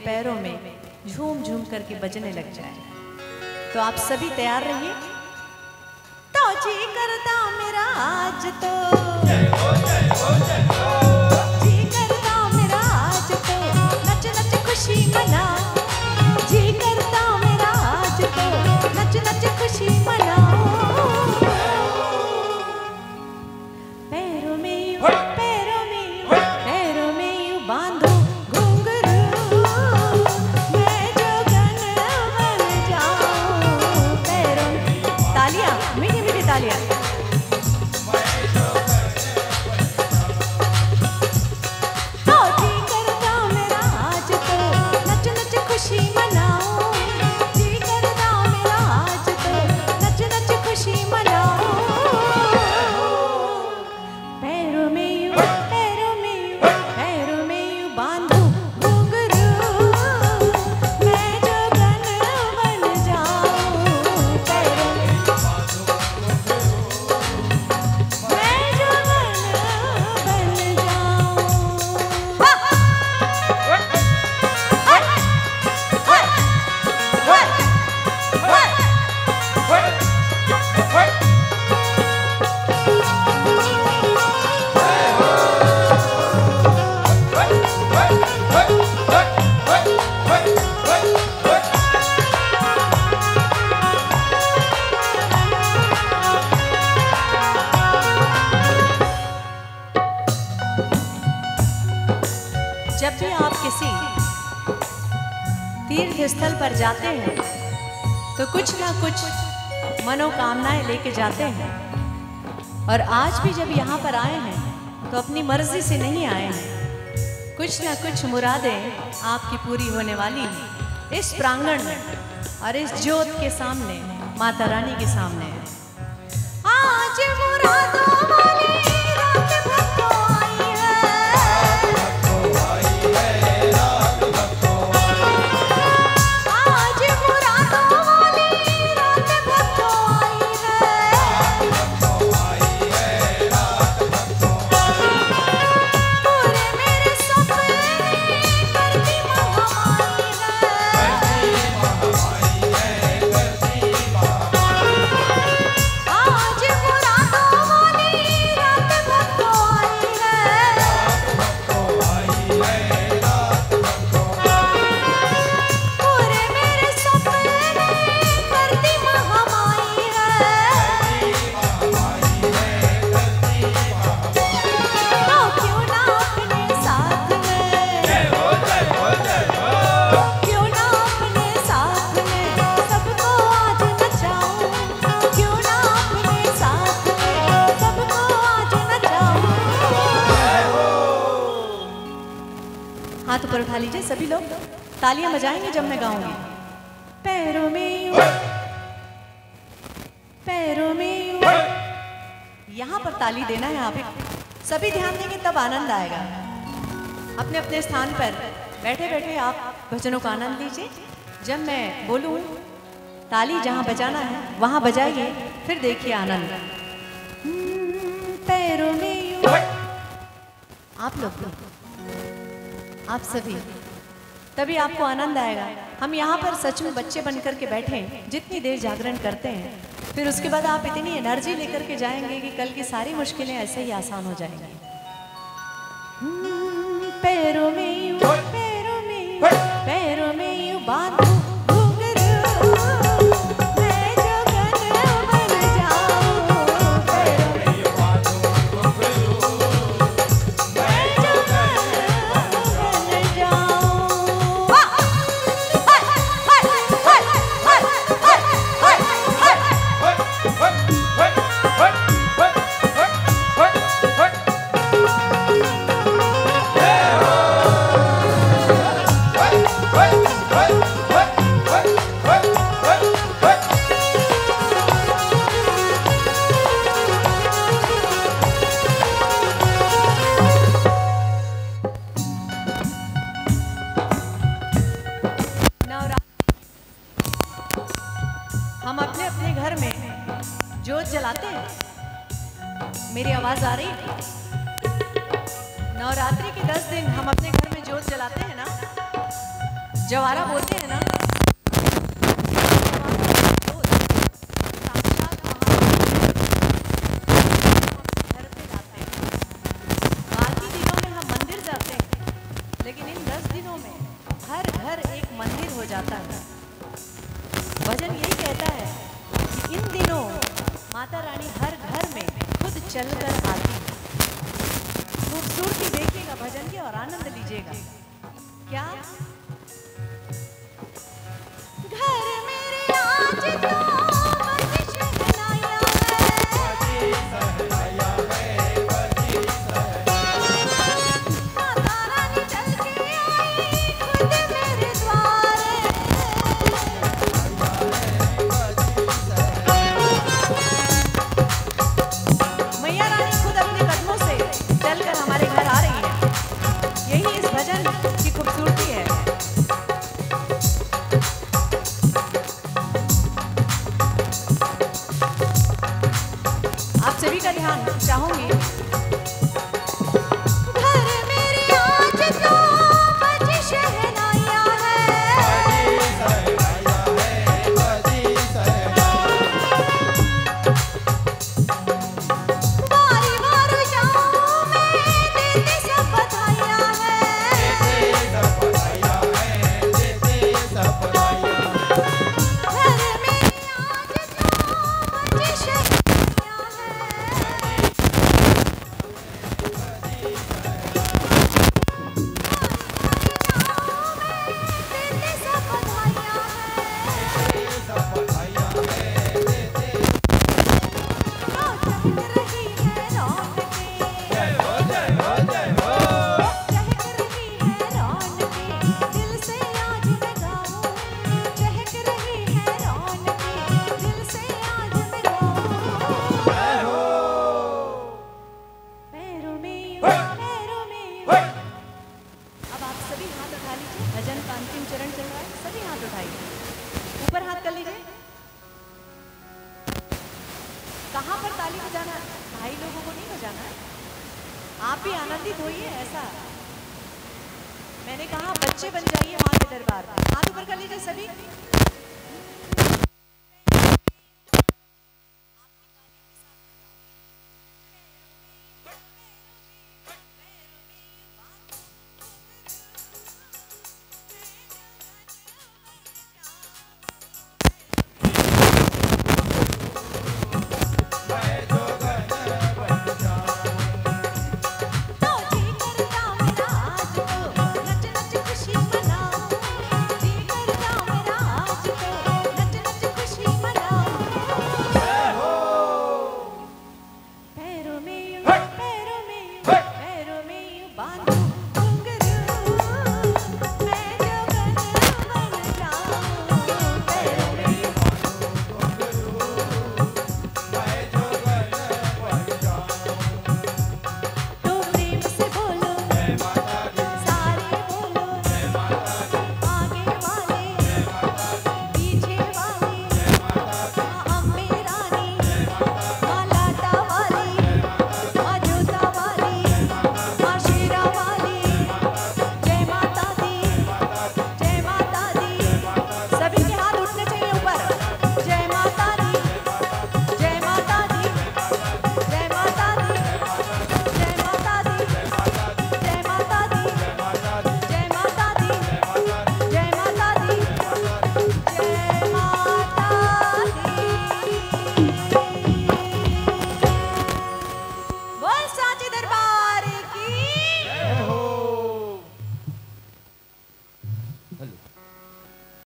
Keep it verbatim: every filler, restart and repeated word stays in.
पैरों में झूम झूम करके बजने लग जाए। तो आप सभी तैयार रहिए। तो जी करता मेरा आज तो जय हो जय हो जय हो, जी करता मेरा आज तो नच नच खुशी मनाओ, जी करता मेरा आज तो नच नच खुशी मनाओ। पैरों में यूं पैरों में यूं पैरों में यूं बांधो घुंघरू, मैं जोगन बन जाऊं। पैरों में तालियां, मीठी मीठी तालियां। तो जी करता मेरा आज तो नच नच खुशी मनाओ, जी करता मेरा आज तो नच नच खुशी मनाओ। पैरों में यूं पैरों में यूं पैरों में यूं बांधो घुंघरू, मैं जोगन बन जाऊं। पैरों में मैं जोगन बन जाऊं। हा! हाय! हाय! हाय! हाय! जब भी आप किसी तीर्थ स्थल पर जाते हैं तो कुछ ना कुछ मनोकामनाएं लेके जाते हैं, और आज भी जब यहाँ पर आए हैं तो अपनी मर्जी से नहीं आए हैं। कुछ ना कुछ मुरादें आपकी पूरी होने वाली हैं इस प्रांगण में और इस ज्योत के सामने, माता रानी के सामने। आज मुरादों वाली रात भक्तों आई है, आज मुरादों वाली रात भक्तों आई है, पूरे मेरे सपने करती महामाई है। आज मुरादों वाली रात भक्तों आई है, पूरे मेरे सपने करती महामाई है। तो क्यों ना अपने साथ में, क्यों ना अपने साथ में सबको आज नचाऊं, क्यों ना अपने साथ में सबको आज नचाऊं। हाथ ऊपर उठा लीजिए सभी लोग, तालियां बजाएंगे जब मैं गाऊंगी। पैरों में यूं पैरों में यूं, यहाँ पर ताली देना है आप सभी, ध्यान देंगे तब आनंद आएगा। अपने अपने स्थान पर बैठे बैठे आप भजनों का आनंद लीजिए। जब मैं बोलूं ताली जहाँ बजाना है वहाँ बजाइए, फिर देखिए आनंद। हम्म, पैरों में यूं, आप लोग आप सभी, तभी आपको आनंद आएगा। हम यहाँ पर सच में बच्चे बन करके बैठे हैं, जितनी देर जागरण करते हैं, फिर उसके बाद आप इतनी एनर्जी लेकर के जाएंगे कि कल की सारी मुश्किलें ऐसे ही आसान हो जाएंगी। हम्म, पैरों में यूं पैरों में यूं पैरों में यूं बांधो घुंघरू, मैं जोगन बन जाऊं। पैरों में यूं बांधो घुंघरू, मैं जोगन बन जाऊं। हा! हाय! हाय! हाय! हाय! हाय! हाय! हम अपने अपने घर में जोत जलाते हैं। मेरी आवाज आ रही है? नवरात्रि के दस दिन हम अपने घर में जोत जलाते हैं ना। जवारा बोलते हैं ना, लेकिन इन दस दिनों में हर घर एक मंदिर हो जाता है। भजन यही कहता है कि इन दिनों माता रानी हर घर में खुद चलकर आती है। खूबसूरती देखिएगा भजन की और आनंद लीजिएगा। क्या घर मेरे आज तो सभी का ध्यान चाहूंगी। घर मेरे आज तो बजी शहनाइयां है, बारी बार जाऊं मैं देती सब बधाइयां है, घर मेरे आज तो बजी शहनाइयां भजन का अंतिम चरण चल रहा है। सभी हाथ उठाइए, ऊपर हाथ कर लीजिए। कहाँ पर ताली बजाना है? भाई लोगों को नहीं बजाना है, आप भी आनंदित होइए। ऐसा मैंने कहा बच्चे बन जाइए माँ के दरबार में। हाथ ऊपर कर लीजिए सभी।